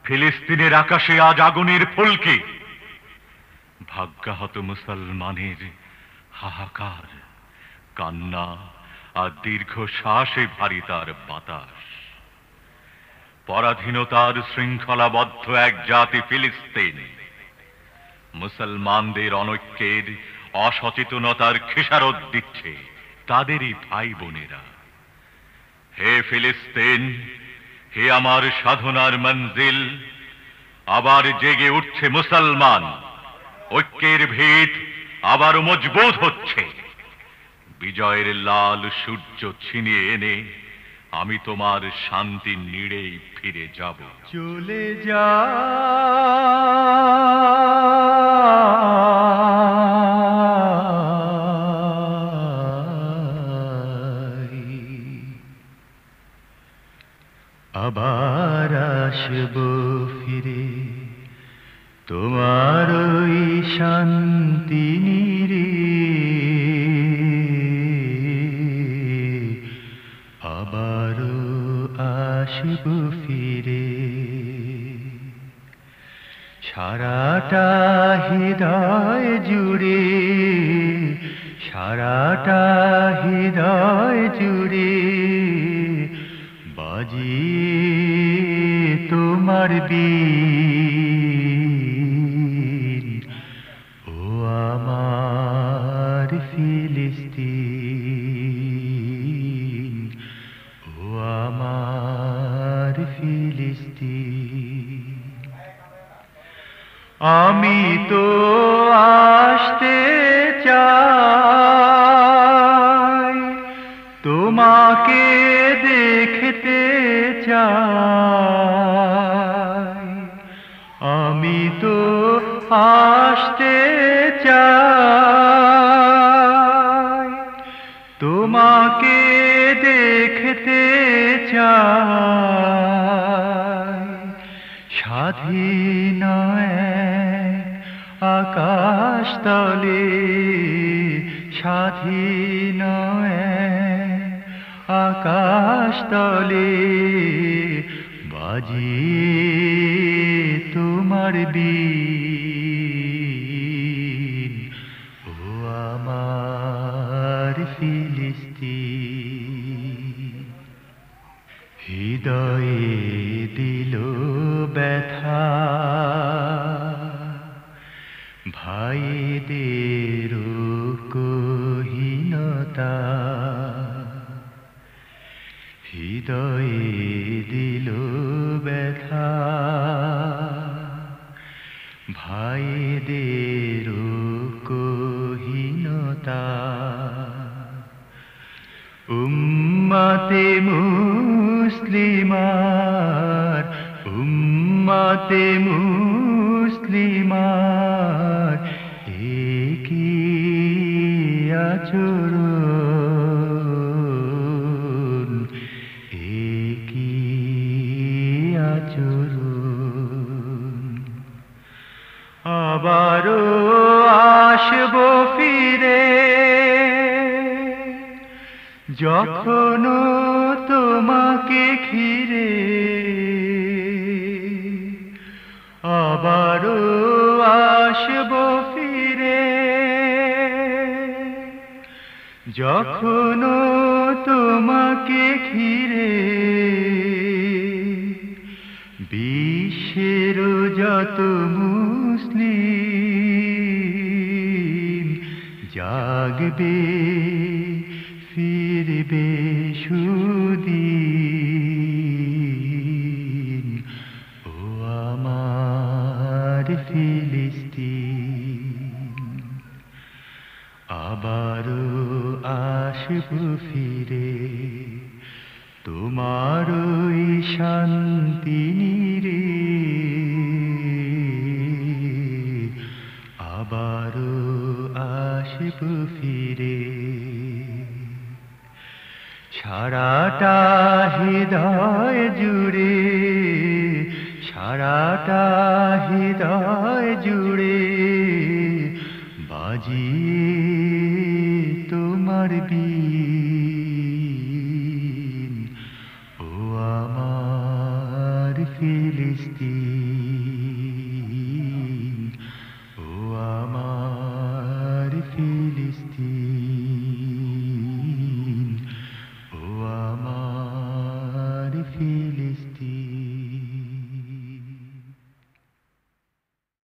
ফিলিস্তিনের আকাশে আজ আগুনের ফুলকি, ভাগ্যাহত মুসলমানের হাহাকার, কান্না আর দীর্ঘ শ্বাসে ভারী তার বাতাস। পরাধীনতার শৃঙ্খলাবদ্ধ এক জাতি ফিলিস্তিন, মুসলমানদের অনৈক্যের অসচেতনতার খেসারত দিচ্ছে তাদেরই ভাই বোনেরা। হে ফিলিস্তিন, হে আমার সাধনার মঞ্জিল, আবার জেগে উঠছে মুসলমান, ঐক্যের ভিত আবারও মজবুত হচ্ছে। বিজয়ের লাল সূর্য ছিনিয়ে এনে আমি তোমার শান্তির নীড়েই ফিরে যাব। চলে যা আবার আসব ফিরে তোমার ওই শান্তি নীড়ে, আবারও আসব ফিরে। সারাটা হৃদয় জুড়ে, সারাটা হৃদয় জুড়ে বাজিয়ে তোমার বীণ, ও আমার ফিলিস্তিন, ও আমার ফিলিস্তিন। আমি তো আসতে চাই, তোমাকে দেখতে চাই। আমি তো আসতে চাই, তোমাকে দেখতে চাই। স্বাধীন আকাশ তলে, স্বাধীন আকাশ তলে বাজিয়ে তোমার বীণ, ও আমার ফিলিস্তিন। হৃদয়ে দিল ব্যথা ভাইদের কহিনতা, হৃদয়ে দিল ব্যথা ভাইদের কহিনতা। উম্মতে মুসলিমার, উম্মতে মুসলিমার একই আচরণ, একই আচরণ। আবারও আসব ফিরে যখন তোমাকে ঘিরে, আবারও আসব ফিরে যখন তোমাকে ঘিরে। বিশ্বের যত মুসলিম জাগবে, ফিরবে সুদিন, ও আমার ফিলিস্তিন। আবারও আসব ফিরে তোমার ওই শান্তি নীড়ে, আবারও আসব ফিরে। সারাটা হৃদয় জুড়ে, সারাটা হৃদয় জুড়ে বাজিয়ে তোমার বীণ, ও আমার ফিলিস্তিন।